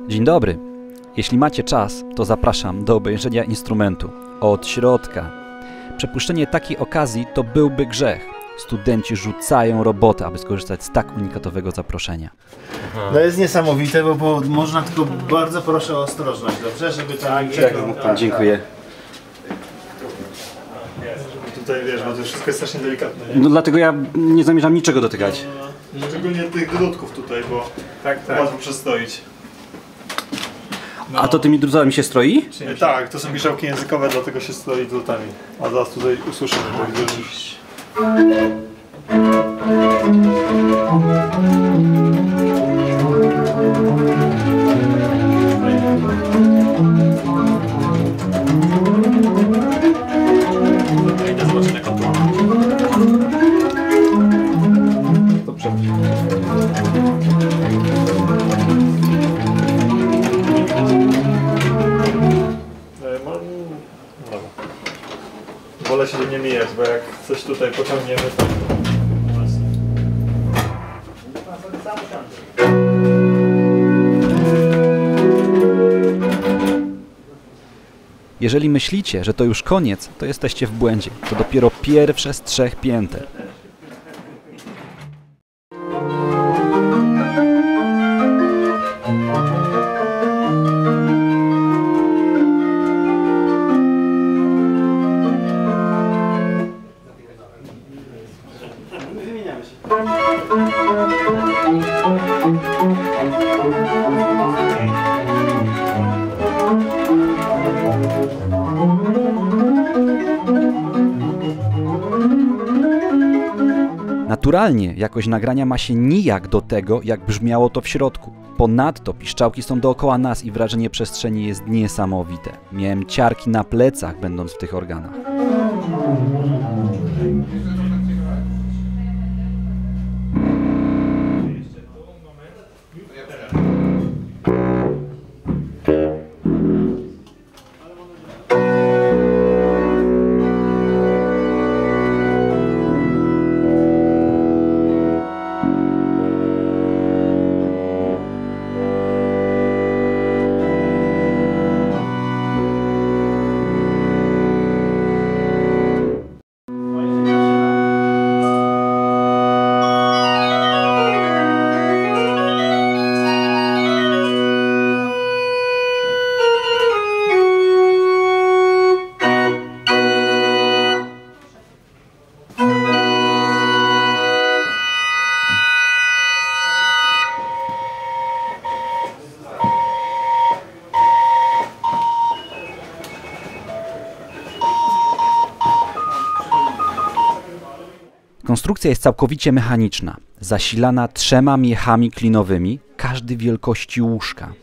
Dzień dobry. Jeśli macie czas, to zapraszam do obejrzenia instrumentu od środka. Przepuszczenie takiej okazji to byłby grzech. Studenci rzucają robotę, aby skorzystać z tak unikatowego zaproszenia. No jest niesamowite, bo można, tylko bardzo proszę o ostrożność, dobrze? Żeby tam Pan, dziękuję. Tutaj wiesz, bo to wszystko jest strasznie delikatne. No dlatego ja nie zamierzam niczego dotykać. Szczególnie tych drutków tutaj, bo łatwo przestroić. A to tymi drutami się stroi? Tak, to są mieszałki językowe, dlatego się stroi drutami. A zaraz tutaj usłyszymy. Idę zobaczyć na kontrolę. Dobrze. Wolę się nie mijać, bo jak coś tutaj pociągniemy, to... Jeżeli myślicie, że to już koniec, to jesteście w błędzie. To dopiero pierwsze z 3 pięter. Naturalnie jakość nagrania ma się nijak do tego, jak brzmiało to w środku. Ponadto piszczałki są dookoła nas i wrażenie przestrzeni jest niesamowite. Miałem ciarki na plecach, będąc w tych organach. Konstrukcja jest całkowicie mechaniczna, zasilana 3 miechami klinowymi, każdy wielkości łóżka.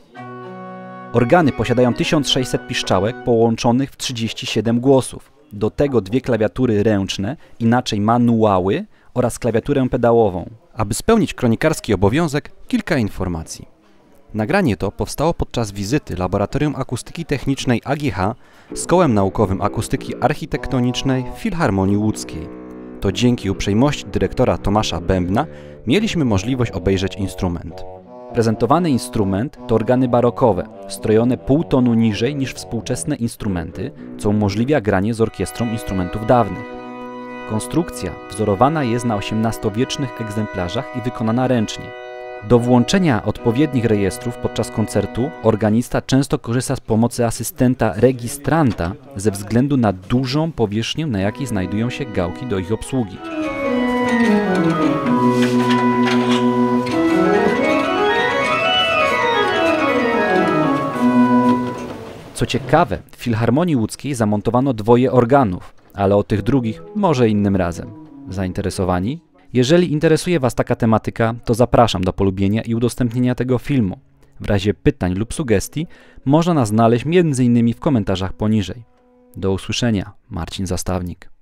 Organy posiadają 1600 piszczałek połączonych w 37 głosów. Do tego 2 klawiatury ręczne, inaczej manuały oraz klawiaturę pedałową. Aby spełnić kronikarski obowiązek, kilka informacji. Nagranie to powstało podczas wizyty Laboratorium Akustyki Technicznej AGH z Kołem Naukowym Akustyki Architektonicznej w Filharmonii Łódzkiej. To dzięki uprzejmości dyrektora Tomasza Bębna mieliśmy możliwość obejrzeć instrument. Prezentowany instrument to organy barokowe, strojone pół tonu niżej niż współczesne instrumenty, co umożliwia granie z orkiestrą instrumentów dawnych. Konstrukcja wzorowana jest na XVIII-wiecznych egzemplarzach i wykonana ręcznie. Do włączenia odpowiednich rejestrów podczas koncertu organista często korzysta z pomocy asystenta registranta ze względu na dużą powierzchnię, na jakiej znajdują się gałki do ich obsługi. Co ciekawe, w Filharmonii Łódzkiej zamontowano 2 organów, ale o tych drugich może innym razem. Zainteresowani? Jeżeli interesuje Was taka tematyka, to zapraszam do polubienia i udostępnienia tego filmu. W razie pytań lub sugestii można nas znaleźć m.in. w komentarzach poniżej. Do usłyszenia, Marcin Zastawnik.